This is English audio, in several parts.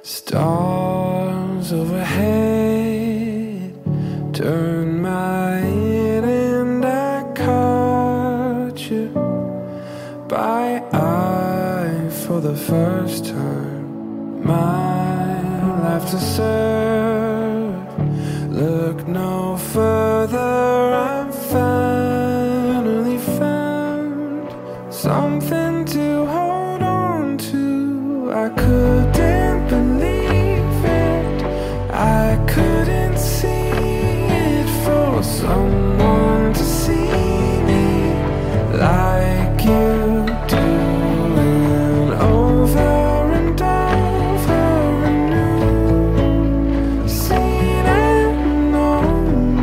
Stars overhead turn my head and I caught you by eye for the first time. My life to serve, look no further, I'm finally found something to hold on to. I couldn't believe it, I couldn't see it, for someone to see me like you do, and over and over anew, seen and known.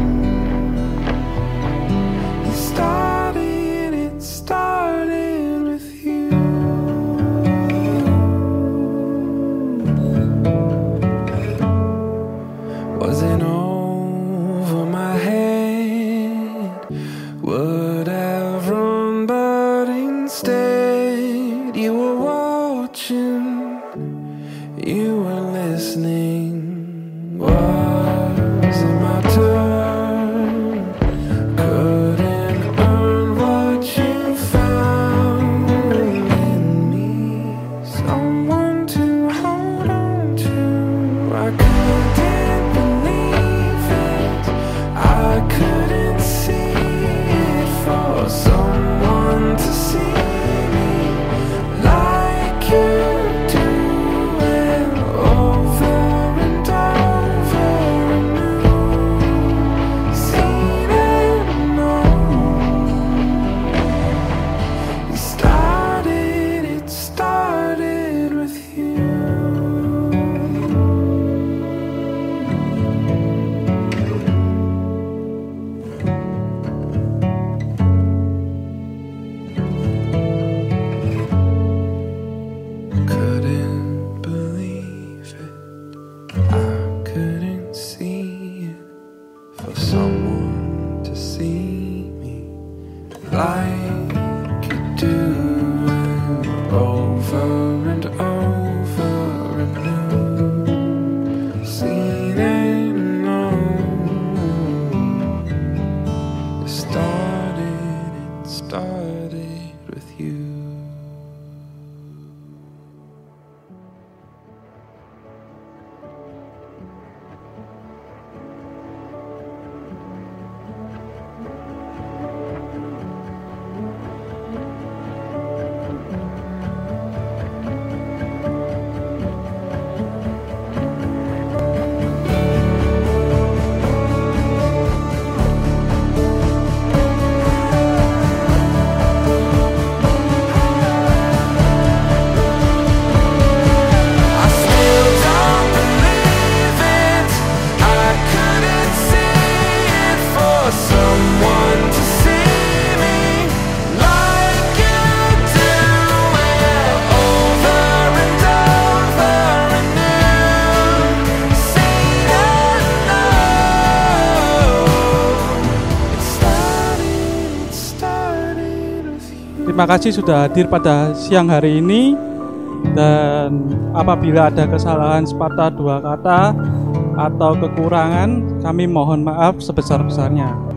It started with you. Wasn't over my head, would have run, but instead you were watching, you were listening. Wasn't my turn, couldn't earn what you found in me, someone to hold on to. I couldn't believe it, I couldn't see it, for someone to see me like you do, and over and over anew, seen and known. It started with you. Couldn't believe it, I couldn't see it, for someone to see me like you do, and over and over anew, seen and known. It started with you. I still don't believe it, I couldn't see it, for someone to see me like you do, and over and over anew, seen and known. It started with you. Terima kasih sudah hadir pada siang hari ini, dan apabila ada kesalahan sepatah dua kata atau kekurangan, kami mohon maaf sebesar-besarnya.